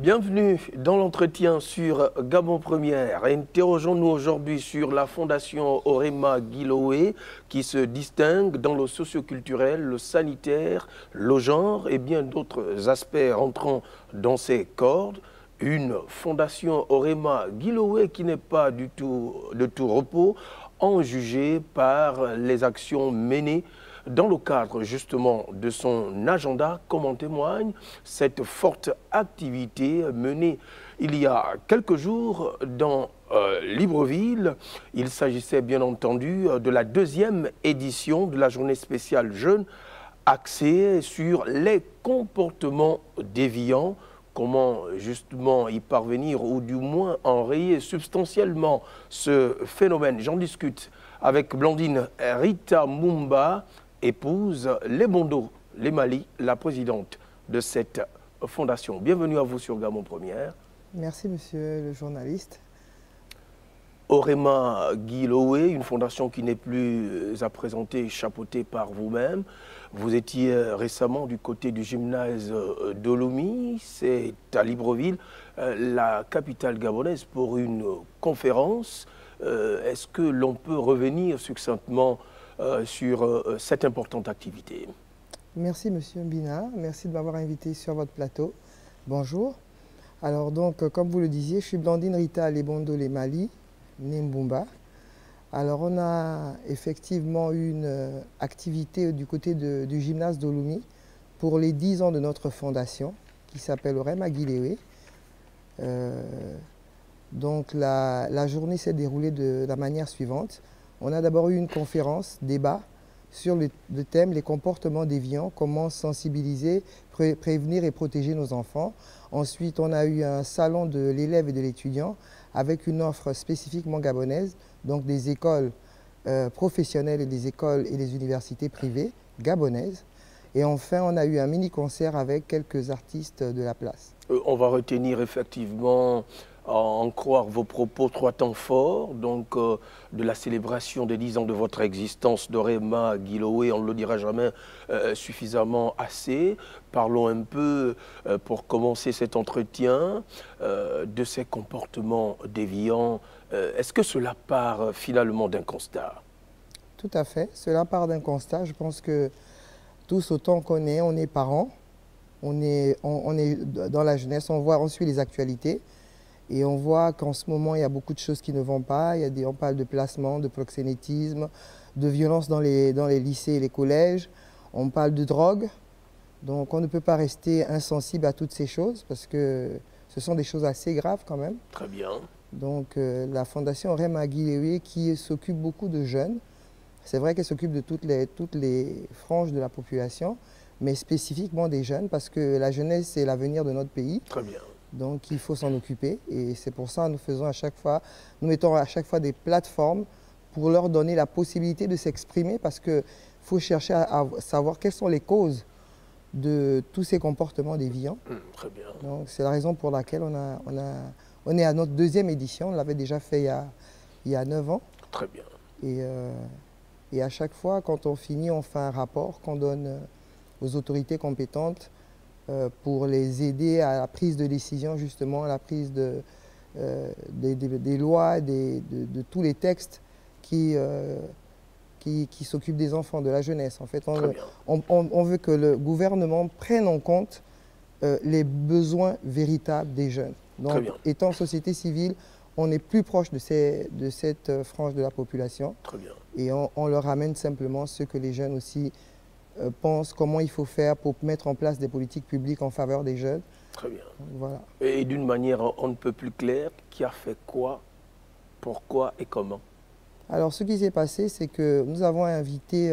Bienvenue dans l'entretien sur Gabon Première. Interrogeons-nous aujourd'hui sur la fondation Orema Guiloé qui se distingue dans le socioculturel, le sanitaire, le genre et bien d'autres aspects rentrant dans ses cordes. Une fondation Orema Guiloé qui n'est pas du tout de tout repos, en jugé par les actions menées dans le cadre justement de son agenda, comme en témoigne cette forte activité menée il y a quelques jours dans Libreville. Il s'agissait bien entendu de la deuxième édition de la journée spéciale Jeunes, axée sur les comportements déviants. Comment justement y parvenir ou du moins enrayer substantiellement ce phénomène. J'en discute avec Blandine Rita Mumba, épouse Lebondo Lemali, la présidente de cette fondation. Bienvenue à vous sur Gabon Première. Merci monsieur le journaliste. Orema Guiloé, une fondation qui n'est plus à présenter, chapeautée par vous-même. Vous étiez récemment du côté du gymnase de Lomé, c'est à Libreville, la capitale gabonaise, pour une conférence. Est-ce que l'on peut revenir succinctement sur cette importante activité? Merci monsieur Mbina, merci de m'avoir invité sur votre plateau. Bonjour. Alors donc, comme vous le disiez, je suis Blandine Rita Lebondo Lemali, Nimbumba. Alors on a effectivement une activité du côté du gymnase d'Olumi pour les 10 ans de notre fondation qui s'appelle Orema Guiloé. Donc la journée s'est déroulée de la manière suivante. On a d'abord eu une conférence, débat sur le thème les comportements déviants, comment sensibiliser, prévenir et protéger nos enfants. Ensuite, on a eu un salon de l'élève et de l'étudiant avec une offre spécifiquement gabonaise, donc des écoles professionnelles et des écoles et des universités privées gabonaises. Et enfin, on a eu un mini-concert avec quelques artistes de la place. On va retenir effectivement, à en croire vos propos, 3 temps forts, donc de la célébration des 10 ans de votre existence d'Orema Guiloé, on ne le dira jamais suffisamment assez. Parlons un peu, pour commencer cet entretien, de ces comportements déviants. Est-ce que cela part finalement d'un constat? Tout à fait, cela part d'un constat. Je pense que tous, autant qu'on est, on est parents, on est dans la jeunesse, on suit les actualités. Et on voit qu'en ce moment, il y a beaucoup de choses qui ne vont pas. On parle de placement, de proxénétisme, de violence dans les lycées et les collèges. On parle de drogue. Donc on ne peut pas rester insensible à toutes ces choses parce que ce sont des choses assez graves quand même. Très bien. Donc la fondation Orema Guiloé qui s'occupe beaucoup de jeunes. C'est vrai qu'elle s'occupe de toutes les franges de la population, mais spécifiquement des jeunes parce que la jeunesse, c'est l'avenir de notre pays. Très bien. Donc il faut s'en occuper et c'est pour ça que nous mettons à chaque fois des plateformes pour leur donner la possibilité de s'exprimer parce qu'il faut chercher à savoir quelles sont les causes de tous ces comportements déviants. Très bien. Donc c'est la raison pour laquelle on est à notre deuxième édition, on l'avait déjà fait il y a 9 ans. Très bien. Et à chaque fois, quand on finit, on fait un rapport qu'on donne aux autorités compétentes pour les aider à la prise de décision, justement, à la prise des lois, de tous les textes qui s'occupent des enfants, de la jeunesse. En fait, on veut que le gouvernement prenne en compte les besoins véritables des jeunes. Donc, étant société civile, on est plus proche de cette frange de la population. Très bien. Et on leur amène simplement ce que les jeunes aussi pensent, comment il faut faire pour mettre en place des politiques publiques en faveur des jeunes. Très bien. Voilà. Et d'une manière on ne peut plus claire, qui a fait quoi, pourquoi et comment? Alors ce qui s'est passé, c'est que nous avons invité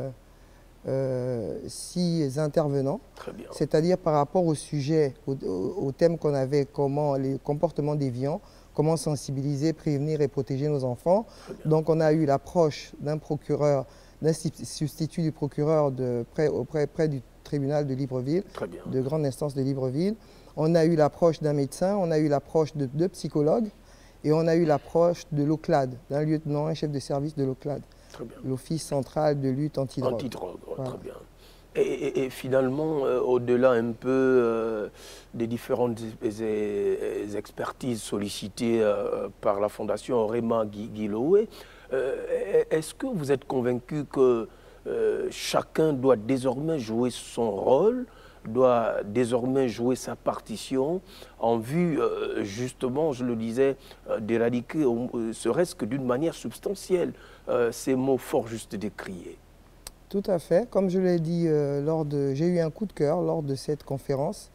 6 intervenants, c'est-à-dire par rapport au sujet, au thème qu'on avait, comment les comportements déviants, comment sensibiliser, prévenir et protéger nos enfants. Donc on a eu l'approche d'un procureur, d'un substitut du procureur près du tribunal de Libreville, de grande instance de Libreville. On a eu l'approche d'un médecin, on a eu l'approche de 2 psychologues et on a eu l'approche de l'OCLAD, d'un lieutenant, un chef de service de l'OCLAD, l'Office central de lutte antidrogue. Antidrogue, voilà. Très bien. Et finalement, au-delà un peu des différentes expertises sollicitées par la Fondation Orema Guiloé, est-ce que vous êtes convaincu que chacun doit désormais jouer son rôle, doit désormais jouer sa partition en vue, justement, je le disais, d'éradiquer, serait-ce que d'une manière substantielle, ces mots fort juste décriés? Tout à fait. Comme je l'ai dit, j'ai eu un coup de cœur lors de cette conférence,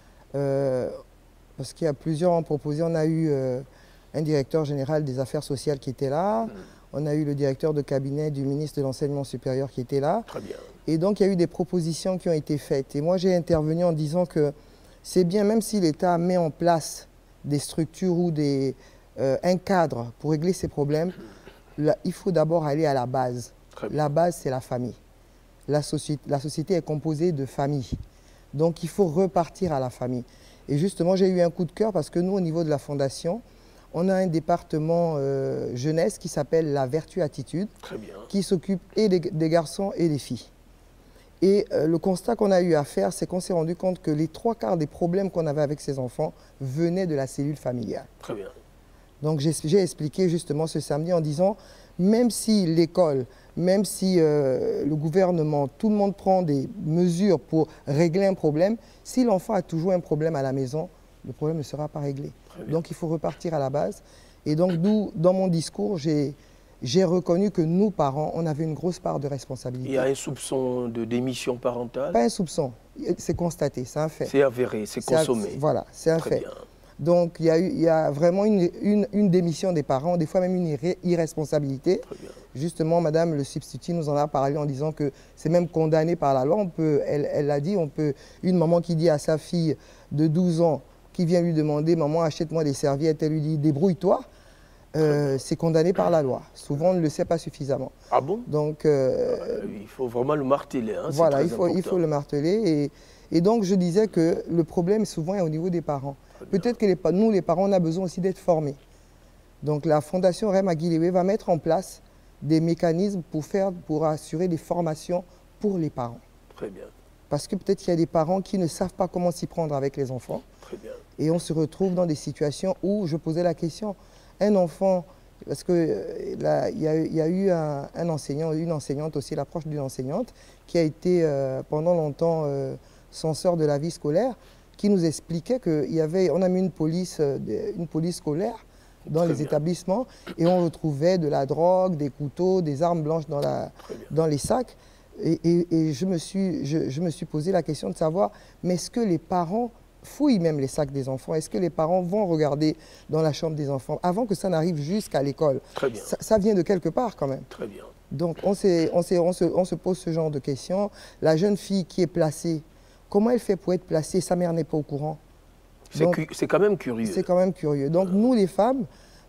parce qu'il y a plusieurs ont proposé. On a eu un directeur général des affaires sociales qui était là, on a eu le directeur de cabinet du ministre de l'Enseignement supérieur qui était là. Très bien. Et donc, il y a eu des propositions qui ont été faites. Et moi, j'ai intervenu en disant que c'est bien, même si l'État met en place des structures ou un cadre pour régler ces problèmes, là, il faut d'abord aller à la base. La base, c'est la famille. La société est composée de familles. Donc, il faut repartir à la famille. Et justement, j'ai eu un coup de cœur parce que nous, au niveau de la Fondation, on a un département jeunesse qui s'appelle la Vertu Attitude, qui s'occupe et des garçons et des filles. Et le constat qu'on a eu à faire, c'est qu'on s'est rendu compte que les 3/4 des problèmes qu'on avait avec ces enfants venaient de la cellule familiale. Très bien. Donc j'ai expliqué justement ce samedi en disant, même si l'école, même si le gouvernement, tout le monde prend des mesures pour régler un problème, si l'enfant a toujours un problème à la maison, le problème ne sera pas réglé. Donc il faut repartir à la base. Et donc dans mon discours, j'ai reconnu que nous, parents, on avait une grosse part de responsabilité. Il y a un soupçon de démission parentale? Pas un soupçon, c'est constaté, c'est un fait. C'est avéré, c'est consommé. Voilà, c'est un fait. Bien. Donc il y a vraiment une démission des parents, des fois même une irresponsabilité. Justement, Madame le substitut nous en a parlé en disant que c'est même condamné par la loi. Elle l'a dit, une maman qui dit à sa fille de 12 ans, qui vient lui demander « Maman, achète-moi des serviettes », elle lui dit « Débrouille-toi », c'est condamné par la loi. Souvent, on ne le sait pas suffisamment. Ah bon? Donc, il faut vraiment le marteler. Hein, voilà, il faut le marteler. Et donc, je disais que le problème, souvent, est au niveau des parents. Peut-être que nous, les parents, on a besoin aussi d'être formés. Donc, la Fondation Orema Guiloé va mettre en place des mécanismes pour assurer des formations pour les parents. Très bien. Parce que peut-être qu'il y a des parents qui ne savent pas comment s'y prendre avec les enfants. Très bien. Et on se retrouve dans des situations où je posais la question, un enfant, parce qu'il y a eu un enseignant, une enseignante aussi, l'approche d'une enseignante, qui a été pendant longtemps censeur de la vie scolaire, qui nous expliquait qu'on a mis une police scolaire dans les établissements et on retrouvait de la drogue, des couteaux, des armes blanches dans les sacs. Et je me suis posé la question de savoir, mais est-ce que les parents fouillent même les sacs des enfants? Est-ce que les parents vont regarder dans la chambre des enfants avant que ça n'arrive jusqu'à l'école? Ça vient de quelque part quand même. Très bien. Donc on se pose ce genre de questions. La jeune fille qui est placée, comment elle fait pour être placée? Sa mère n'est pas au courant. C'est quand même curieux. C'est quand même curieux. Donc nous les femmes,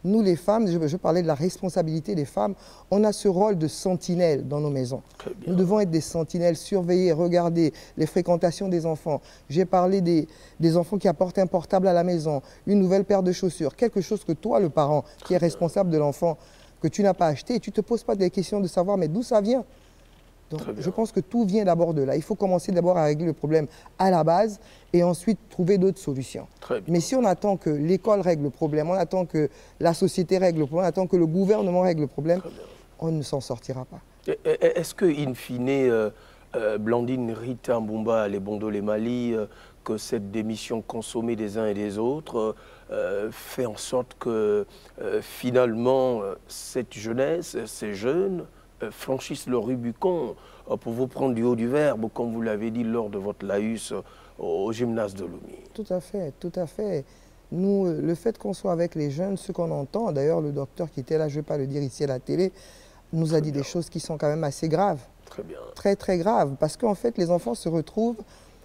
je parlais de la responsabilité des femmes, on a ce rôle de sentinelle dans nos maisons. Nous devons être des sentinelles, surveiller, regarder les fréquentations des enfants. J'ai parlé des enfants qui apportent un portable à la maison, une nouvelle paire de chaussures, quelque chose que toi, le parent, qui est responsable de l'enfant, que tu n'as pas acheté, et tu ne te poses pas des questions de savoir mais d'où ça vient. Donc, je pense que tout vient d'abord de là. Il faut commencer d'abord à régler le problème à la base et ensuite trouver d'autres solutions. Mais si on attend que l'école règle le problème, on attend que la société règle le problème, on attend que le gouvernement règle le problème, on ne s'en sortira pas. Est-ce que, in fine, Blandine Rita Mbumba, les Bondo, les Mali, que cette démission consommée des uns et des autres fait en sorte que finalement cette jeunesse, ces jeunes, franchissent le Rubicon pour vous prendre du haut du verbe, comme vous l'avez dit lors de votre laïus au gymnase de Lomé? Tout à fait, tout à fait. Nous, le fait qu'on soit avec les jeunes, ce qu'on entend, d'ailleurs le docteur qui était là, je ne vais pas le dire ici à la télé, nous a dit des choses qui sont quand même assez graves. Très bien. Très, très graves. Parce qu'en fait, les enfants se retrouvent...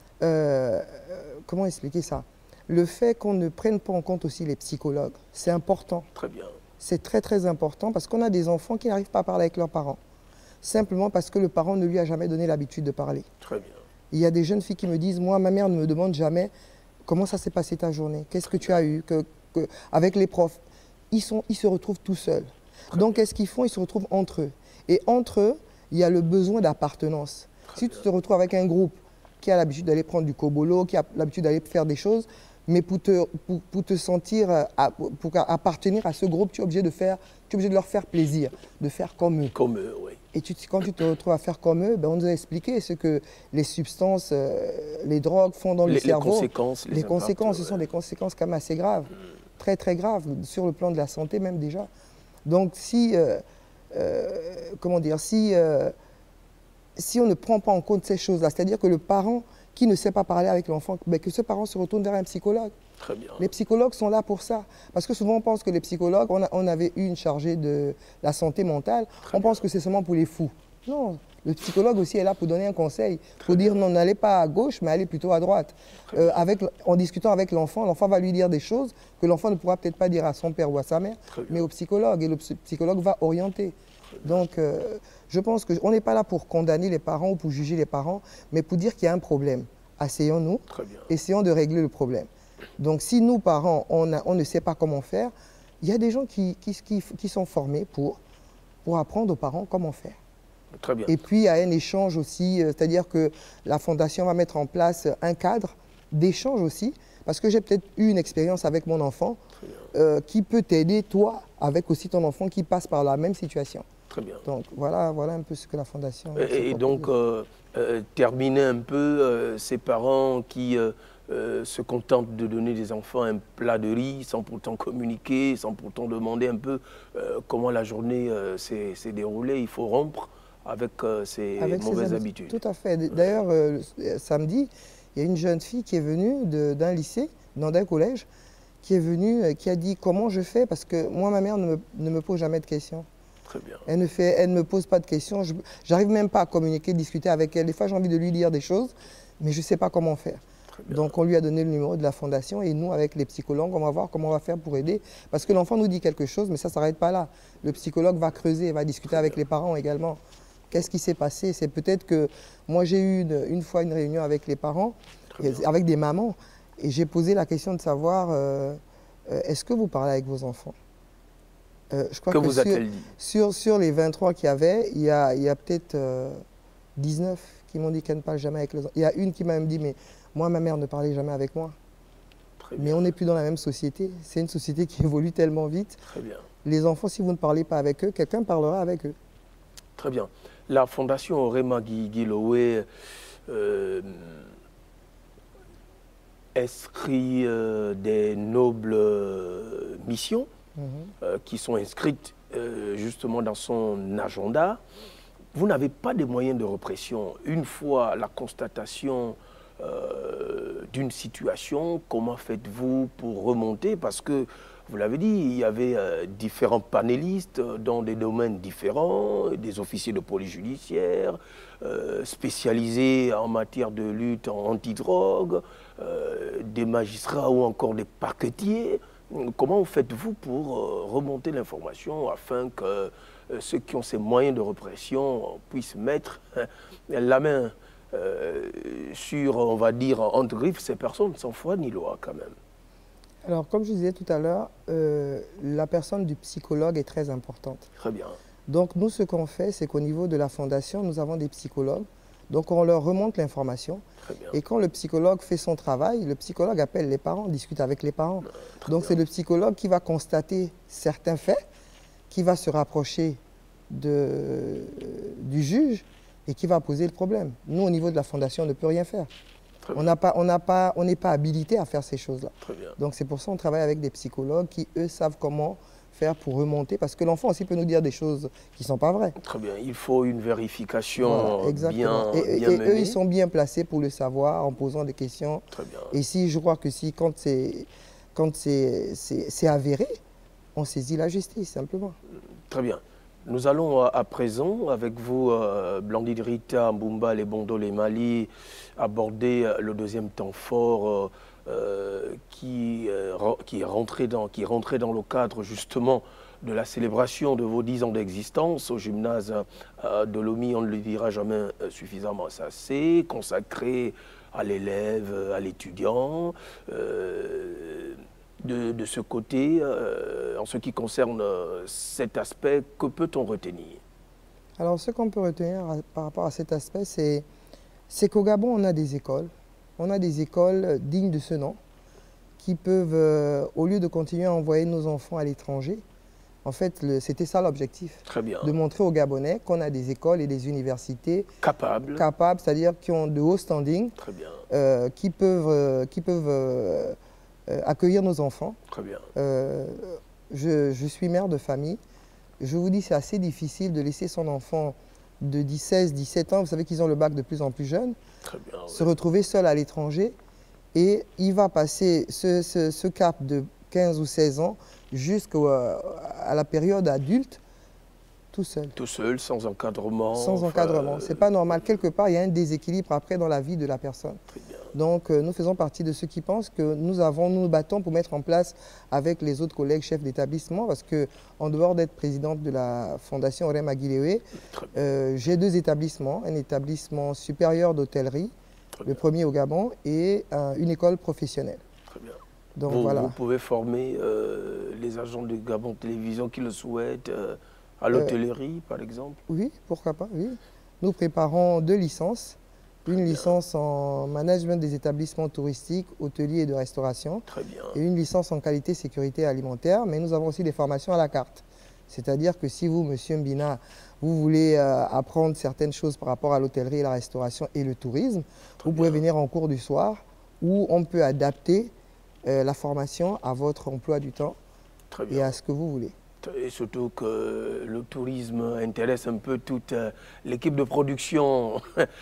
comment expliquer ça? Le fait qu'on ne prenne pas en compte aussi les psychologues, c'est important. Très bien. C'est très, très important parce qu'on a des enfants qui n'arrivent pas à parler avec leurs parents. Simplement parce que le parent ne lui a jamais donné l'habitude de parler. Très bien. Il y a des jeunes filles qui me disent, moi, ma mère ne me demande jamais comment ça s'est passé ta journée, qu'est-ce que tu as eu, avec les profs. Ils se retrouvent tout seuls. Donc, qu'est-ce qu'ils font? Ils se retrouvent entre eux. Et entre eux, il y a le besoin d'appartenance. Si tu te retrouves avec un groupe qui a l'habitude d'aller prendre du cobolo, qui a l'habitude d'aller faire des choses, mais pour te sentir, pour appartenir à ce groupe, tu es obligé de leur faire plaisir, de faire comme eux. Comme eux, oui. Et quand tu te retrouves à faire comme eux, ben on nous a expliqué ce que les substances, les drogues font dans le cerveau. Les conséquences, ce sont des conséquences quand même assez graves, très très graves, sur le plan de la santé même déjà. Donc si, comment dire, si on ne prend pas en compte ces choses-là, c'est-à-dire que le parent qui ne sait pas parler avec l'enfant, ben que ce parent se retourne vers un psychologue. Très bien. Les psychologues sont là pour ça. Parce que souvent on pense que les psychologues, on avait eu une chargée de la santé mentale, on pense que c'est seulement pour les fous. Non, le psychologue aussi est là pour donner un conseil, pour dire non, n'allez pas à gauche, mais allez plutôt à droite. En discutant avec l'enfant, l'enfant va lui dire des choses que l'enfant ne pourra peut-être pas dire à son père ou à sa mère, mais au psychologue, et le psychologue va orienter. Donc, je pense qu'on n'est pas là pour condamner les parents ou pour juger les parents, mais pour dire qu'il y a un problème. Asseyons-nous, essayons de régler le problème. Donc, si nous, parents, on ne sait pas comment faire, il y a des gens qui sont formés pour apprendre aux parents comment faire. Très bien. Et puis, il y a un échange aussi, c'est-à-dire que la Fondation va mettre en place un cadre d'échange aussi, parce que j'ai peut-être eu une expérience avec mon enfant qui peut t'aider, toi, avec aussi ton enfant qui passe par la même situation. Très bien. Donc, voilà un peu ce que la Fondation... Et donc, terminer un peu ces parents qui se contentent de donner des enfants un plat de riz sans pourtant communiquer, sans pourtant demander un peu comment la journée s'est déroulée. Il faut rompre avec ces mauvaises habitudes. Tout à fait. D'ailleurs, samedi, il y a une jeune fille qui est venue d'un lycée, d'un collège, qui est venue, qui a dit comment je fais, parce que moi, ma mère ne me pose jamais de questions. Très bien. Elle ne me pose pas de questions. J'arrive même pas à communiquer, discuter avec elle. Des fois, j'ai envie de lui dire des choses, mais je ne sais pas comment faire. Donc, on lui a donné le numéro de la Fondation et nous, avec les psychologues, on va voir comment on va faire pour aider. Parce que l'enfant nous dit quelque chose, mais ça ne s'arrête pas là. Le psychologue va creuser, va discuter avec les parents également. Qu'est-ce qui s'est passé? C'est peut-être que moi, j'ai eu une fois une réunion avec les parents, avec des mamans, et j'ai posé la question de savoir, est-ce que vous parlez avec vos enfants? Je crois que sur les 23 qu'il y avait, il y a peut-être 19 qui m'ont dit qu'elle ne parle jamais avec les enfants. Il y a une qui m'a même dit, mais moi, ma mère ne parlait jamais avec moi. Mais on n'est plus dans la même société. C'est une société qui évolue tellement vite. Très bien. Les enfants, si vous ne parlez pas avec eux, quelqu'un parlera avec eux. Très bien. La Fondation Orema Guiloé inscrit des nobles missions qui sont inscrites justement dans son agenda. Vous n'avez pas de moyens de répression. Une fois la constatation d'une situation, comment faites-vous pour remonter? Parce que, vous l'avez dit, il y avait différents panélistes dans des domaines différents, des officiers de police judiciaire, spécialisés en matière de lutte anti-drogue, des magistrats ou encore des parquetiers. Comment faites-vous pour remonter l'information afin que ceux qui ont ces moyens de répression puissent mettre la main sur, on va dire, entre griffes, ces personnes sans foi ni loi quand même? Alors, comme je disais tout à l'heure, la personne du psychologue est très importante. Très bien. Donc, nous, ce qu'on fait, c'est qu'au niveau de la Fondation, nous avons des psychologues. Donc, on leur remonte l'information. Et quand le psychologue fait son travail, le psychologue appelle les parents, discute avec les parents. Donc, c'est le psychologue qui va constater certains faits, qui va se rapprocher du juge et qui va poser le problème. Nous, au niveau de la Fondation, on ne peut rien faire. On n'est pas habilité à faire ces choses-là. Donc, c'est pour ça qu'on travaille avec des psychologues qui, eux, savent comment faire pour remonter, parce que l'enfant aussi peut nous dire des choses qui ne sont pas vraies. Très bien, il faut une vérification bien menée. Eux, ils sont bien placés pour le savoir en posant des questions. Très bien. Et si, je crois que si, quand c'est avéré, on saisit la justice, simplement. Très bien. Nous allons à présent, avec vous, Blandine Rita, Mbumba, les Bondo, les Mali, aborder le deuxième temps fort qui est rentré dans le cadre justement de la célébration de vos 10 ans d'existence au gymnase de Lomé. On ne le dira jamais suffisamment assez, consacré à l'élève, à l'étudiant. De ce côté, en ce qui concerne cet aspect, que peut-on retenir? Alors, ce qu'on peut retenir par rapport à cet aspect, c'est C'est qu'au Gabon, on a des écoles. On a des écoles dignes de ce nom qui peuvent, au lieu de continuer à envoyer nos enfants à l'étranger, en fait, c'était ça l'objectif. Très bien. De montrer aux Gabonais qu'on a des écoles et des universités capables, c'est-à-dire qui ont de haut standing, très bien. Qui peuvent accueillir nos enfants. Très bien. Je suis mère de famille. Je vous dis, c'est assez difficile de laisser son enfant de 16, 17 ans, vous savez qu'ils ont le bac de plus en plus jeune, très bien, se retrouver seul à l'étranger. Et il va passer ce cap de 15 ou 16 ans jusqu'à la période adulte, tout seul. Tout seul, sans encadrement. Sans encadrement. Ce n'est pas normal. Quelque part, il y a un déséquilibre après dans la vie de la personne. Très bien. Donc, nous faisons partie de ceux qui pensent que nous battons pour mettre en place avec les autres collègues chefs d'établissement, parce qu'en dehors d'être présidente de la Fondation Orema Guiloé, j'ai 2 établissements, un établissement supérieur d'hôtellerie, le premier au Gabon, et une école professionnelle. Très bien. Donc, vous pouvez former les agents de Gabon Télévision qui le souhaitent à l'hôtellerie, par exemple? Oui, pourquoi pas, oui. Nous préparons 2 licences. Une licence en management des établissements touristiques, hôteliers et de restauration. Très bien. Et une licence en qualité sécurité alimentaire. Mais nous avons aussi des formations à la carte. C'est-à-dire que si vous, monsieur Mbina, vous voulez apprendre certaines choses par rapport à l'hôtellerie, la restauration et le tourisme, vous pouvez venir en cours du soir où on peut adapter la formation à votre emploi du temps et à ce que vous voulez. Et surtout que le tourisme intéresse un peu toute l'équipe de production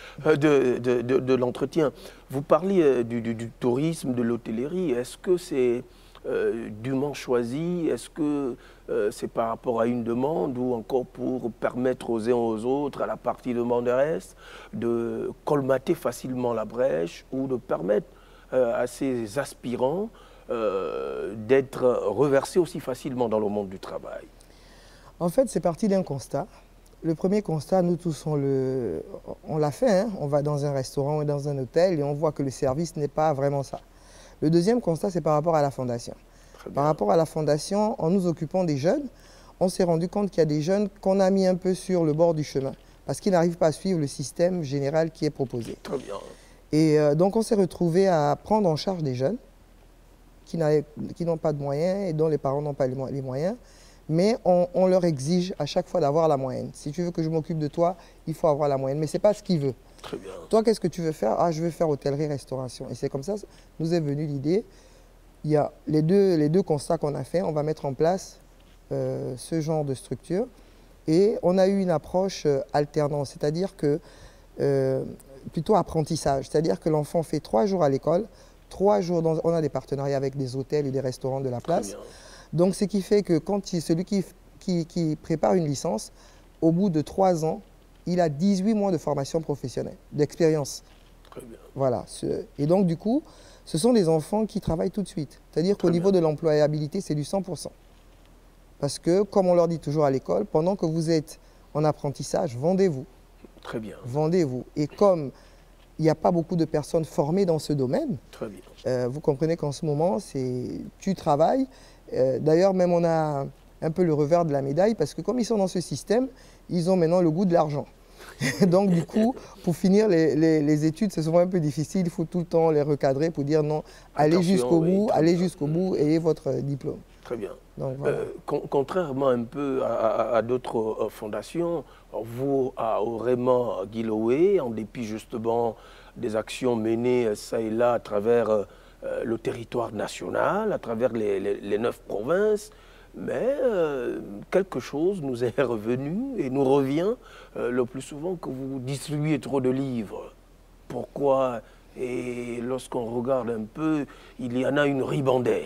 de l'entretien. Vous parliez du tourisme, de l'hôtellerie. Est-ce que c'est dûment choisi? Est-ce que c'est par rapport à une demande ou encore pour permettre aux uns et aux autres, à la partie demanderesse, de colmater facilement la brèche ou de permettre à ces aspirants d'être reversés aussi facilement dans le monde du travail? En fait, c'est parti d'un constat. Le premier constat, nous tous, on l'a fait. Hein. On va dans un restaurant ou dans un hôtel et on voit que le service n'est pas vraiment ça. Le deuxième constat, c'est par rapport à la fondation. Par rapport à la fondation, en nous occupant des jeunes, on s'est rendu compte qu'il y a des jeunes qu'on a mis un peu sur le bord du chemin parce qu'ils n'arrivent pas à suivre le système général qui est proposé. Très bien. Et donc, on s'est retrouvé à prendre en charge des jeunes qui n'ont pas de moyens et dont les parents n'ont pas les moyens, mais on leur exige à chaque fois d'avoir la moyenne. Si tu veux que je m'occupe de toi, il faut avoir la moyenne, mais ce n'est pas ce qu'il veut. Très bien. Toi, qu'est-ce que tu veux faire? Ah, je veux faire hôtellerie-restauration. Et c'est comme ça, nous est venue l'idée. Il y a les deux constats qu'on a fait. On va mettre en place ce genre de structure. Et on a eu une approche alternante, c'est-à-dire que plutôt apprentissage. C'est-à-dire que l'enfant fait 3 jours à l'école, 3 jours, on a des partenariats avec des hôtels et des restaurants de la place. Donc, ce qui fait que quand celui qui prépare une licence, au bout de 3 ans, il a 18 mois de formation professionnelle, d'expérience. Très bien. Voilà. Et donc, du coup, ce sont des enfants qui travaillent tout de suite. C'est-à-dire qu'au niveau de l'employabilité, c'est du 100%. Parce que, comme on leur dit toujours à l'école, pendant que vous êtes en apprentissage, vendez-vous. Très bien. Vendez-vous. Et comme il n'y a pas beaucoup de personnes formées dans ce domaine, très bien. Vous comprenez qu'en ce moment, tu travailles. D'ailleurs, même on a un peu le revers de la médaille parce que comme ils sont dans ce système, ils ont maintenant le goût de l'argent. Donc du coup, pour finir les études, c'est souvent un peu difficile. Il faut tout le temps les recadrer pour dire non, allez jusqu'au bout, allez jusqu'au bout et ayez votre diplôme. Très bien. Donc, voilà. Contrairement un peu à d'autres fondations, vous, à Orema Guiloé, en dépit justement des actions menées ça et là à travers le territoire national, à travers les 9 provinces, mais quelque chose nous est revenu et nous revient le plus souvent que vous distribuez trop de livres. Pourquoi? Et lorsqu'on regarde un peu, il y en a une ribandelle.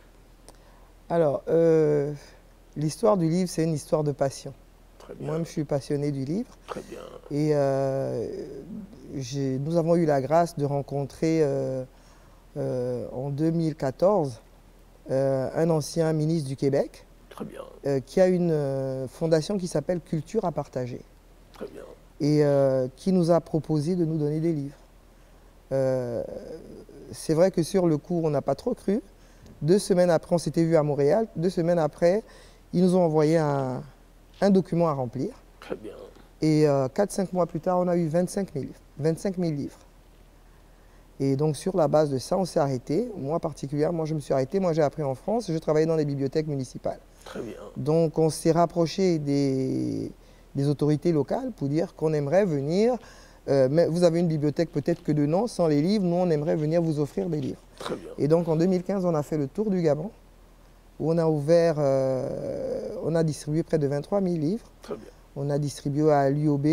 Alors, l'histoire du livre, c'est une histoire de passion. Moi-même, je suis passionné du livre. Très bien. Et nous avons eu la grâce de rencontrer en 2014 un ancien ministre du Québec. Très bien. Qui a une fondation qui s'appelle Culture à partager. Très bien. Et qui nous a proposé de nous donner des livres. C'est vrai que sur le coup, on n'a pas trop cru. 2 semaines après, on s'était vu à Montréal. 2 semaines après, ils nous ont envoyé un document à remplir. Très bien. Et 4-5 mois plus tard, on a eu 25 000 livres. 25 000 livres. Et donc sur la base de ça, on s'est arrêté. Moi particulièrement, je me suis arrêté. Moi j'ai appris en France, je travaillais dans les bibliothèques municipales. Très bien. Donc on s'est rapproché des autorités locales pour dire qu'on aimerait venir. Mais vous avez une bibliothèque peut-être que de nom, sans les livres, nous on aimerait venir vous offrir des livres. Très bien. Et donc en 2015, on a fait le tour du Gabon, où on a ouvert, on a distribué près de 23 000 livres. Très bien. On a distribué à l'UOB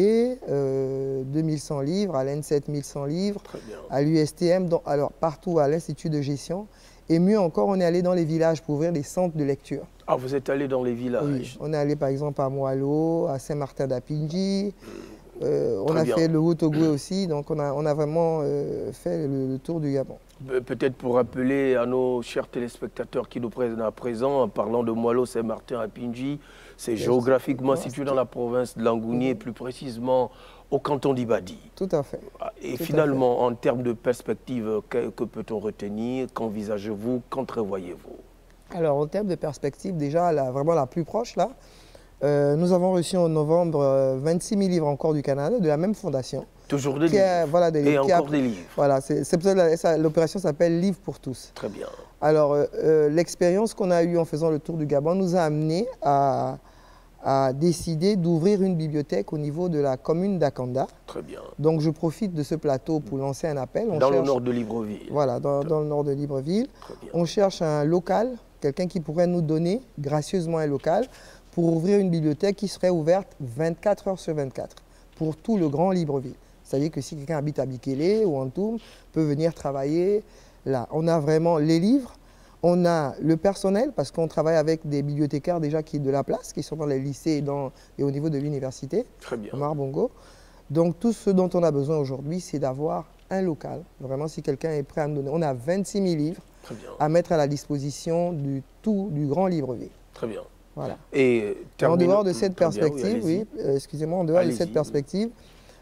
2100 livres, à l'N7 1100 livres, à l'USTM, alors partout à l'Institut de gestion. Et mieux encore, on est allé dans les villages pour ouvrir des centres de lecture. Ah, vous êtes allé dans les villages? Oui, on est allé par exemple à Moalo, à Saint-Martin-d'Apinji. On a fait le Haut-Ogooué aussi, donc on a vraiment fait le tour du Gabon. Peut-être pour rappeler à nos chers téléspectateurs qui nous prennent à présent, en parlant de Moalo, Saint-Martin-Apinji, c'est géographiquement situé dans la province de Langounié, plus précisément au canton d'Ibadi. Tout à fait. Et finalement, en termes de perspective, que peut-on retenir? Qu'envisagez-vous? Qu'entrevoyez-vous? Alors, en termes de perspective, déjà, vraiment la plus proche, là, nous avons reçu en novembre 26 000 livres encore du Canada, de la même fondation. Toujours des livres. Voilà, des livres. Voilà, l'opération s'appelle Livres pour tous. Très bien. Alors, l'expérience qu'on a eue en faisant le tour du Gabon nous a amené à décider d'ouvrir une bibliothèque au niveau de la commune d'Akanda. Très bien. Donc, je profite de ce plateau pour lancer un appel. Dans le nord de Libreville. Voilà, dans le nord de Libreville. On cherche un local, quelqu'un qui pourrait nous donner gracieusement un local pour ouvrir une bibliothèque qui serait ouverte 24 heures sur 24 pour tout le grand Libreville. C'est-à-dire que si quelqu'un habite à Bikélé ou en Toum, peut venir travailler là. On a vraiment les livres, on a le personnel, parce qu'on travaille avec des bibliothécaires déjà qui de la place, qui sont dans les lycées et au niveau de l'université, à Marbongo. Donc tout ce dont on a besoin aujourd'hui, c'est d'avoir un local. Vraiment, si quelqu'un est prêt à nous donner, on a 26 000 livres à mettre à la disposition du grand Libreville. Très bien. Voilà. Et en dehors de cette perspective, excusez-moi, en dehors de cette perspective,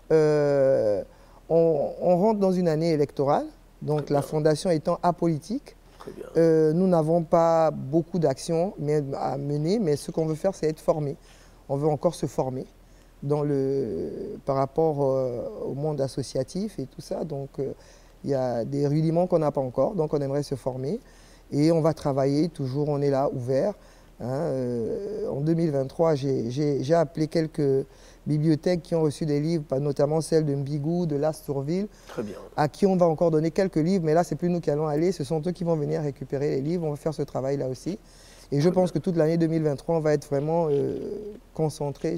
on rentre dans une année électorale, donc la fondation étant apolitique. Nous n'avons pas beaucoup d'actions à mener, mais ce qu'on veut faire, c'est être formé. On veut encore se former par rapport au monde associatif et tout ça. Donc, il y a des rudiments qu'on n'a pas encore, donc on aimerait se former. Et on va travailler, toujours, on est là, ouvert. En 2023, j'ai appelé quelques bibliothèques qui ont reçu des livres, notamment celle de Mbigou, de Lastourville, à qui on va encore donner quelques livres, mais là, c'est plus nous qui allons aller, ce sont eux qui vont venir récupérer les livres, on va faire ce travail-là aussi. Et je pense que toute l'année 2023, on va être vraiment concentré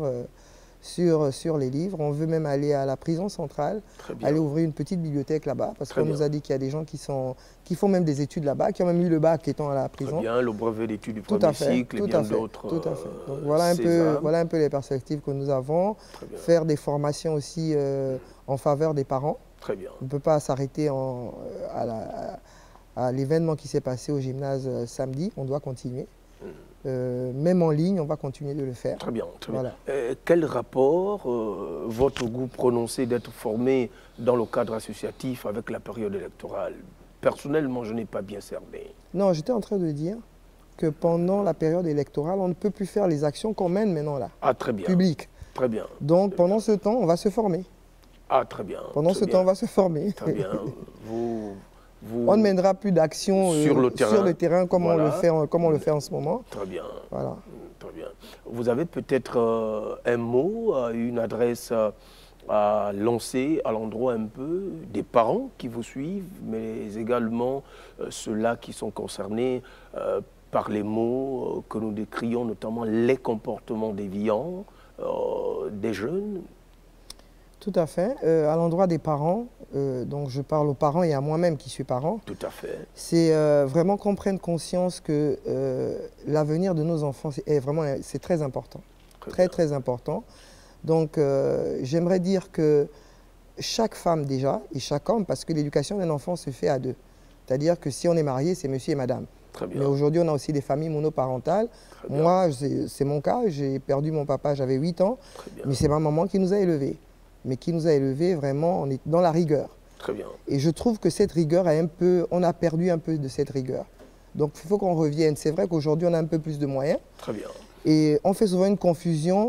sur les livres. On veut même aller à la prison centrale, aller ouvrir une petite bibliothèque là-bas, parce qu'on nous a dit qu'il y a des gens qui font même des études là-bas, qui ont même eu le bac étant à la prison. Très bien, le brevet d'études du premier cycle et bien d'autres. Tout à fait. Donc, voilà un peu les perspectives que nous avons. Faire des formations aussi en faveur des parents. Très bien. On ne peut pas s'arrêter à l'événement qui s'est passé au gymnase samedi, on doit continuer. Même en ligne, on va continuer de le faire. Très bien, très bien. Quel rapport votre goût prononcé d'être formé dans le cadre associatif avec la période électorale? Personnellement, je n'ai pas bien cerné. Non, j'étais en train de dire que pendant la période électorale, on ne peut plus faire les actions qu'on mène maintenant là. Ah, très bien. Publiques. Très bien. Donc pendant ce temps, on va se former. Ah, très bien. Pendant ce temps, on va se former. Très bien. On ne mènera plus d'action sur le terrain comme on le fait en ce moment. Très bien. Voilà. Très bien. Vous avez peut-être un mot, une adresse à lancer à l'endroit un peu des parents qui vous suivent, mais également ceux-là qui sont concernés par les mots que nous décrions, notamment les comportements déviants des jeunes. Tout à fait. À l'endroit des parents, donc je parle aux parents et à moi-même qui suis parent. Tout à fait. C'est vraiment qu'on prenne conscience que l'avenir de nos enfants c'est très important. Très important. Donc j'aimerais dire que chaque femme déjà et chaque homme, parce que l'éducation d'un enfant se fait à deux. C'est-à-dire que si on est marié, c'est monsieur et madame. Très bien. Mais aujourd'hui, on a aussi des familles monoparentales. Moi, c'est mon cas. J'ai perdu mon papa, j'avais 8 ans. Mais c'est ma maman qui nous a élevés. Mais qui nous a élevés vraiment, on est dans la rigueur. Très bien. Et je trouve que cette rigueur on a perdu un peu de cette rigueur. Donc il faut qu'on revienne. C'est vrai qu'aujourd'hui on a un peu plus de moyens. Très bien. Et on fait souvent une confusion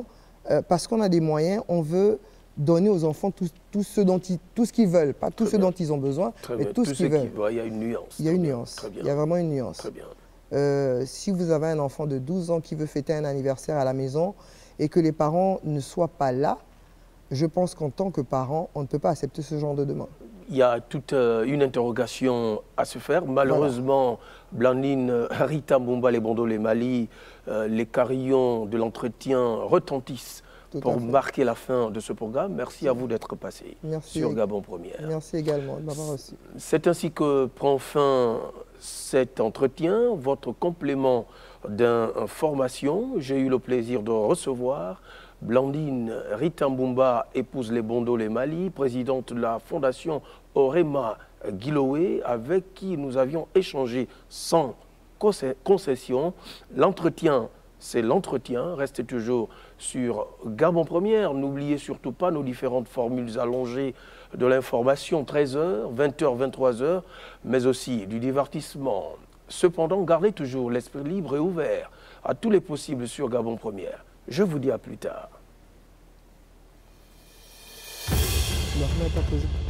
parce qu'on a des moyens, on veut donner aux enfants tout ce qu'ils veulent, pas tout ce dont ils ont besoin, mais tout ce qu'ils veulent. Il y a une nuance. Il y a une nuance, il y a vraiment une nuance. Très bien. Si vous avez un enfant de 12 ans qui veut fêter un anniversaire à la maison et que les parents ne soient pas là, je pense qu'en tant que parent, on ne peut pas accepter ce genre de demande. Il y a toute une interrogation à se faire. Malheureusement, voilà. Blandine, Rita Mbumba, les Bondo, les Mali, les carillons de l'entretien retentissent pour marquer la fin de ce programme. Merci à vous d'être passé sur Gabon Première. Merci également de m'avoir reçu. C'est ainsi que prend fin cet entretien, votre complément d'information. J'ai eu le plaisir de recevoir Blandine Rita Mbumba, épouse les Bondo les Mali, présidente de la fondation Orema Guiloé, avec qui nous avions échangé sans concession. L'entretien, c'est l'entretien. Restez toujours sur Gabon Première. N'oubliez surtout pas nos différentes formules allongées de l'information, 13h, 20h, 23h, mais aussi du divertissement. Cependant, gardez toujours l'esprit libre et ouvert à tous les possibles sur Gabon Première. Je vous dis à plus tard.